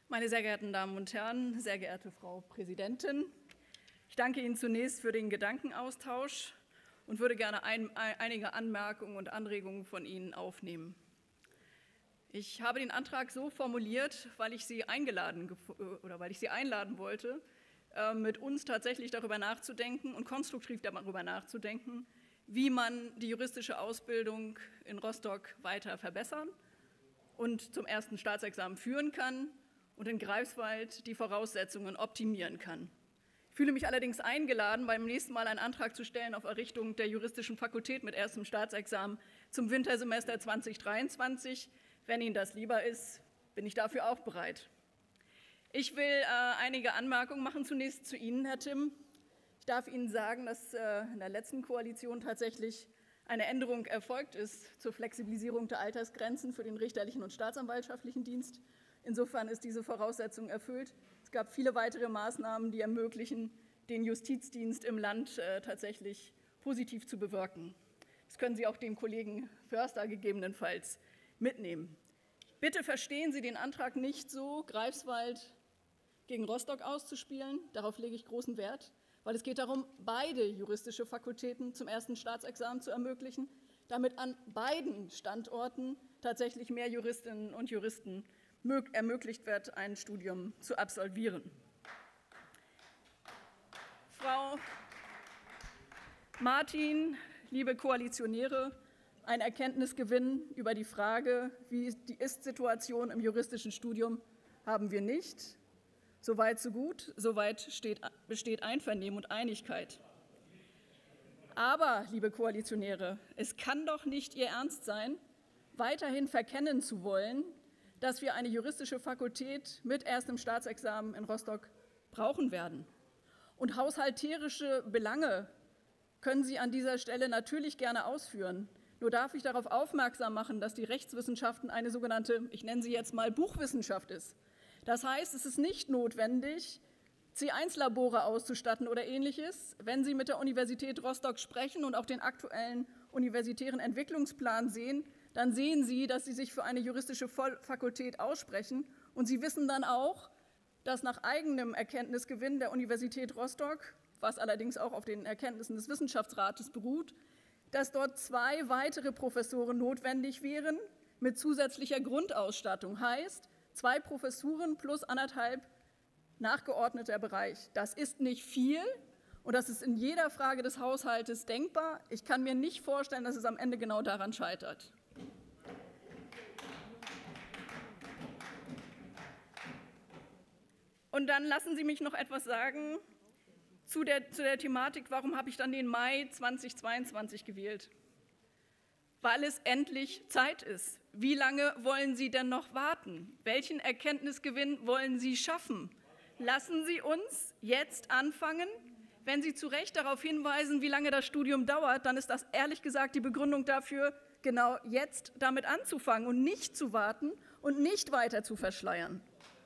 Meine sehr geehrten Damen und Herren, sehr geehrte Frau Präsidentin, ich danke Ihnen zunächst für den Gedankenaustausch und würde gerne einige Anmerkungen und Anregungen von Ihnen aufnehmen. Ich habe den Antrag so formuliert, weil ich Sie einladen wollte, mit uns tatsächlich darüber nachzudenken und konstruktiv darüber nachzudenken, wie man die juristische Ausbildung in Rostock weiter verbessern und zum ersten Staatsexamen führen kann und in Greifswald die Voraussetzungen optimieren kann. Ich fühle mich allerdings eingeladen, beim nächsten Mal einen Antrag zu stellen auf Errichtung der juristischen Fakultät mit erstem Staatsexamen zum Wintersemester 2023. Wenn Ihnen das lieber ist, bin ich dafür auch bereit. Ich will einige Anmerkungen machen, zunächst zu Ihnen, Herr Timm. Ich darf Ihnen sagen, dass in der letzten Koalition tatsächlich eine Änderung erfolgt ist zur Flexibilisierung der Altersgrenzen für den richterlichen und staatsanwaltschaftlichen Dienst. Insofern ist diese Voraussetzung erfüllt. Es gab viele weitere Maßnahmen, die ermöglichen, den Justizdienst im Land tatsächlich positiv zu bewirken. Das können Sie auch dem Kollegen Förster gegebenenfalls mitnehmen. Bitte verstehen Sie den Antrag nicht so, Greifswald gegen Rostock auszuspielen. Darauf lege ich großen Wert, weil es geht darum, beide juristische Fakultäten zum ersten Staatsexamen zu ermöglichen, damit an beiden Standorten tatsächlich mehr Juristinnen und Juristen ermöglicht wird, ein Studium zu absolvieren. Frau Martin, liebe Koalitionäre, ein Erkenntnisgewinn über die Frage, wie die Ist-Situation im juristischen Studium, haben wir nicht. Soweit, so gut, soweit besteht Einvernehmen und Einigkeit. Aber, liebe Koalitionäre, es kann doch nicht Ihr Ernst sein, weiterhin verkennen zu wollen, dass wir eine juristische Fakultät mit erstem Staatsexamen in Rostock brauchen werden. Und haushalterische Belange können Sie an dieser Stelle natürlich gerne ausführen. Nur darf ich darauf aufmerksam machen, dass die Rechtswissenschaften eine sogenannte, ich nenne sie jetzt mal Buchwissenschaft ist. Das heißt, es ist nicht notwendig, C1-Labore auszustatten oder Ähnliches. Wenn Sie mit der Universität Rostock sprechen und auch den aktuellen universitären Entwicklungsplan sehen, dann sehen Sie, dass Sie sich für eine juristische Fakultät aussprechen. Und Sie wissen dann auch, dass nach eigenem Erkenntnisgewinn der Universität Rostock, was allerdings auch auf den Erkenntnissen des Wissenschaftsrates beruht, dass dort 2 weitere Professoren notwendig wären mit zusätzlicher Grundausstattung. Heißt, 2 Professuren plus 1,5 nachgeordneter Bereich. Das ist nicht viel und das ist in jeder Frage des Haushaltes denkbar. Ich kann mir nicht vorstellen, dass es am Ende genau daran scheitert. Und dann lassen Sie mich noch etwas sagen zu der Thematik, warum habe ich dann den Mai 2022 gewählt? Weil es endlich Zeit ist. Wie lange wollen Sie denn noch warten? Welchen Erkenntnisgewinn wollen Sie schaffen? Lassen Sie uns jetzt anfangen. Wenn Sie zu Recht darauf hinweisen, wie lange das Studium dauert, dann ist das ehrlich gesagt die Begründung dafür, genau jetzt damit anzufangen und nicht zu warten und nicht weiter zu verschleiern.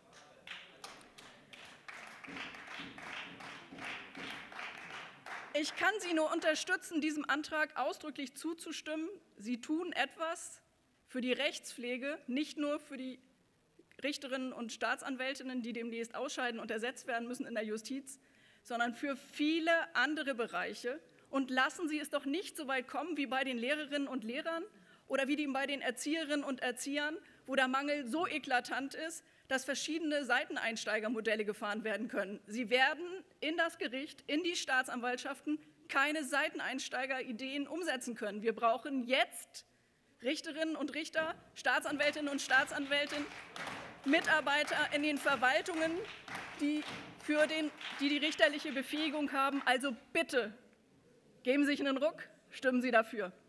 Ich kann Sie nur unterstützen, diesem Antrag ausdrücklich zuzustimmen. Sie tun etwas für die Rechtspflege, nicht nur für die Richterinnen und Staatsanwältinnen, die demnächst ausscheiden und ersetzt werden müssen in der Justiz, sondern für viele andere Bereiche. Und lassen Sie es doch nicht so weit kommen wie bei den Lehrerinnen und Lehrern oder wie bei den Erzieherinnen und Erziehern, wo der Mangel so eklatant ist, dass verschiedene Seiteneinsteigermodelle gefahren werden können. Sie werden in das Gericht, in die Staatsanwaltschaften keine Seiteneinsteigerideen umsetzen können. Wir brauchen jetzt Richterinnen und Richter, Staatsanwältinnen und Staatsanwälte, Mitarbeiter in den Verwaltungen, die die richterliche Befähigung haben. Also bitte, geben Sie sich einen Ruck, stimmen Sie dafür.